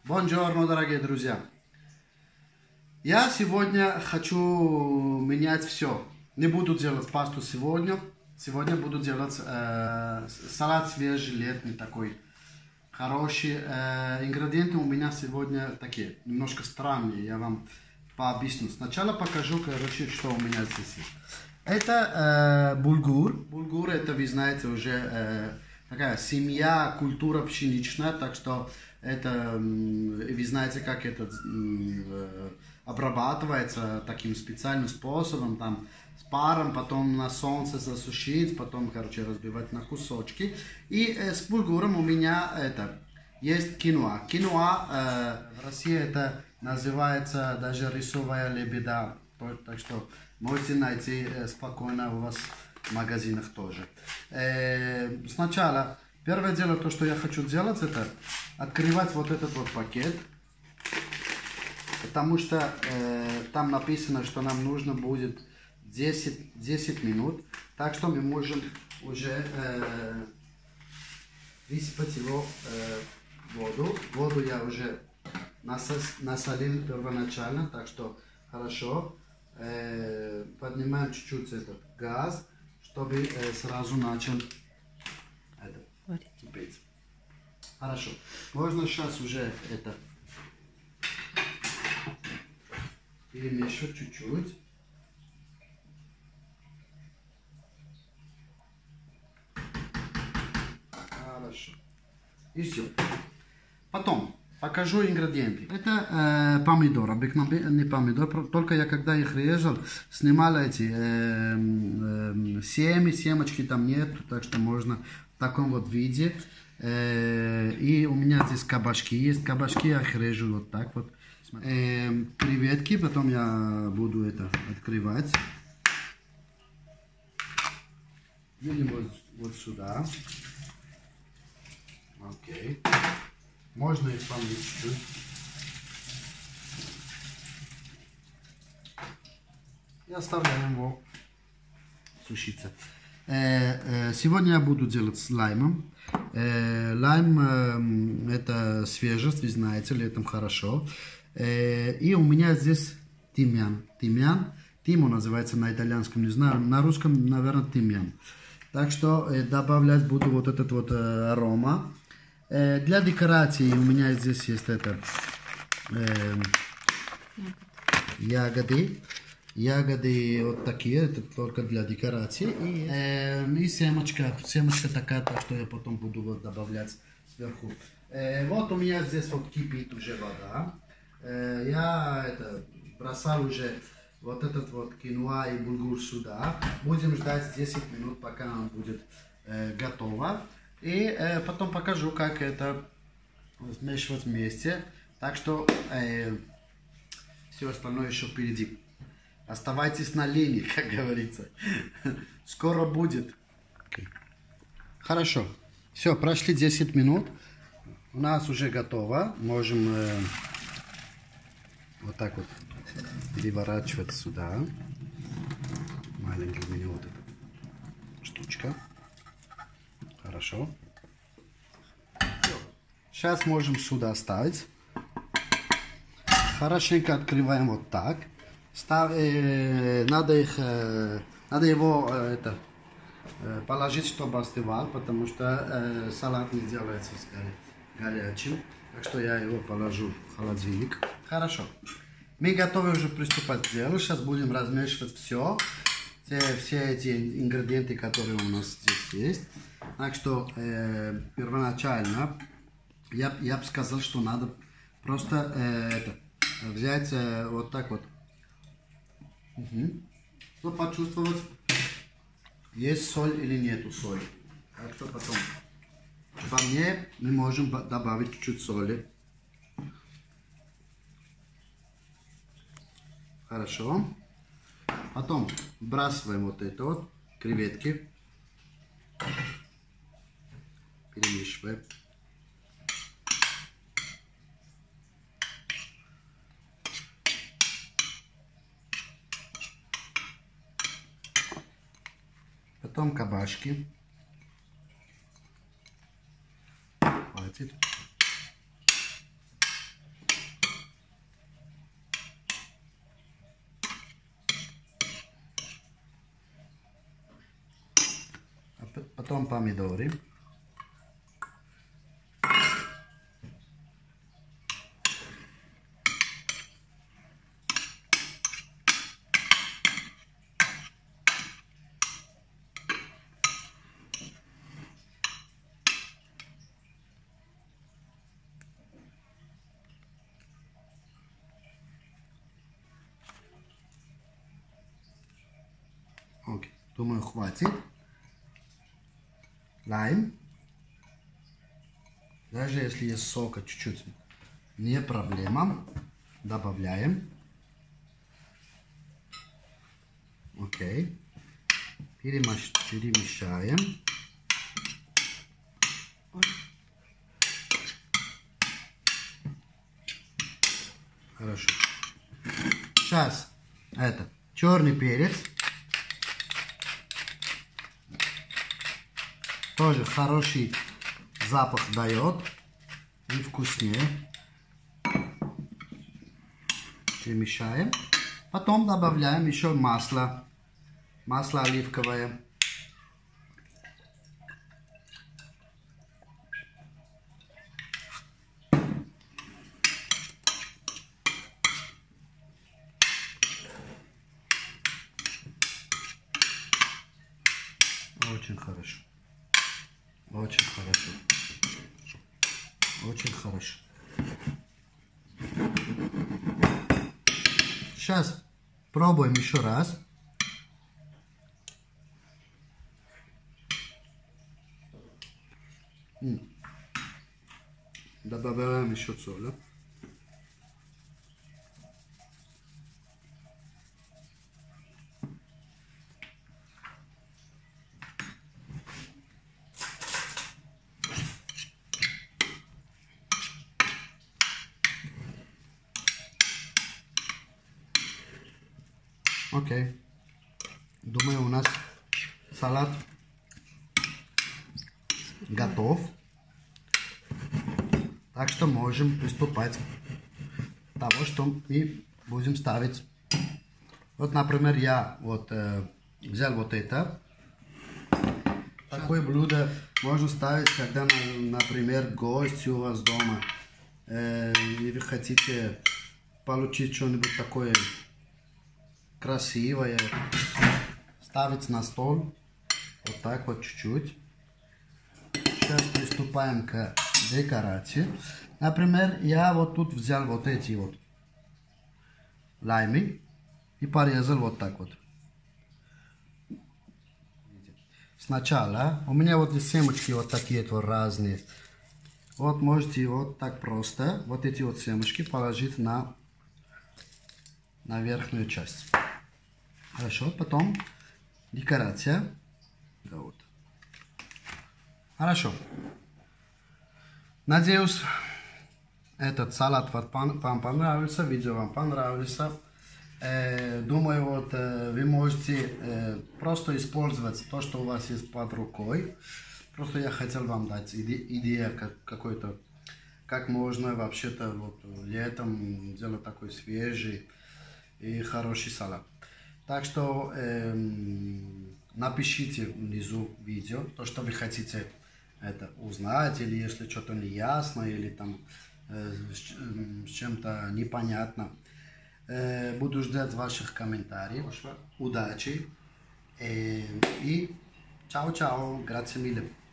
Бонжорно, дорогие друзья! Я сегодня хочу менять все. Не буду делать пасту сегодня. Сегодня буду делать салат свежий, летний такой, хороший. Ингредиенты у меня сегодня такие, немножко странные. Я вам пообъясню. Сначала покажу, короче, что у меня здесь есть. Это булгур. Булгур, это, вы знаете, уже такая семья, культура пшеничная, так что это, вы знаете, как это обрабатывается таким специальным способом, там, с паром, потом на солнце засушить, потом, короче, разбивать на кусочки. И с булгуром у меня это, есть киноа. Киноа в России это называется даже рисовая лебеда, так что можете найти спокойно у вас в магазинах тоже. Сначала, первое дело, то, что я хочу делать, это открывать вот этот вот пакет, потому что там написано, что нам нужно будет 10 минут, так что мы можем уже высыпать его воду. Воду я уже насолил первоначально, так что хорошо. Поднимаем чуть-чуть этот газ, чтобы сразу начал кипеть. Хорошо. Можно сейчас уже это перемешивать чуть-чуть. Хорошо. И все. Потом покажу ингредиенты. Это помидор, обыкновенный помидор, только я когда их резал, снимал эти семечки там нет, так что можно в таком вот виде. И у меня здесь кабачки есть, кабачки я их режу вот так вот. Креветки, потом я буду это открывать. Видим вот сюда. Окей. Можно их помыть чуть-чуть. И оставляем его сушиться. Сегодня я буду делать с лаймом. Лайм это свежесть, вы знаете, летом хорошо. И у меня здесь тимьян. Тимо называется на итальянском, не знаю, на русском, наверное, тимьян. Так что добавлять буду вот этот вот арома. Для декорации у меня здесь есть это ягоды. Ягоды вот такие, это только для декорации. И семечка такая, так что я потом буду вот добавлять сверху. Вот у меня здесь вот кипит уже вода. Я это бросал уже вот этот вот киноа и булгур сюда. Будем ждать 10 минут, пока он будет готово. И потом покажу, как это смешивать вместе. Так что все остальное еще впереди. Оставайтесь на линии, как говорится. Скоро будет. Хорошо. Все, прошли 10 минут. У нас уже готово. Можем вот так вот переворачивать сюда. Маленькая у меня вот эта штучка. Хорошо. Сейчас можем сюда ставить. Хорошенько открываем вот так. Надо его положить, чтобы остывал, потому что салат не делается горячим. Так что я его положу в холодильник. Хорошо. Мы готовы уже приступать к делу. Сейчас будем размешивать все эти ингредиенты, которые у нас здесь есть. Так что первоначально я бы сказал, что надо просто взять вот так вот. Чтобы почувствовать, есть соль или нету соли. Так что потом по мне мы можем добавить чуть-чуть соли. Хорошо. Потом вбрасываем вот это вот, креветки. Перемешиваем. Потом кабачки. Хватит. Потом помидоры. Окей, думаю, хватит. Лайм. Даже если есть сока чуть-чуть, не проблема. Добавляем. Окей. Перемешаем. Хорошо. Сейчас это черный перец. Тоже хороший запах дает и вкуснее. Перемешаем. Потом добавляем еще масло. Масло оливковое. Очень хорошо. Очень хорошо. Очень хорошо. Сейчас пробуем еще раз. Добавляем еще соль. Окей. Думаю, у нас салат готов. Так что можем приступать к тому, что мы будем ставить. Вот, например, я взял вот это. Такое блюдо можно ставить, когда, например, гость у вас дома. И вы хотите получить что-нибудь такое красивое. Ставить на стол. Вот так вот чуть-чуть. Сейчас приступаем к декорации. Например, я вот тут взял вот эти вот лаймы и порезал вот так вот. Сначала у меня вот семечки вот такие вот разные. Вот можете вот так просто вот эти вот семечки положить на верхнюю часть. Хорошо, потом декорация. Вот. Хорошо. Надеюсь, этот салат вам понравился, видео вам понравился. Думаю, вот вы можете просто использовать то, что у вас есть под рукой. Просто я хотел вам дать идею какой-то, как можно вообще-то вот летом делать такой свежий и хороший салат. Так что напишите внизу видео, то, что вы хотите это узнать, или если что-то не ясно, или там с чем-то непонятно. Буду ждать ваших комментариев. Удачи и чао-чао, grazie mille.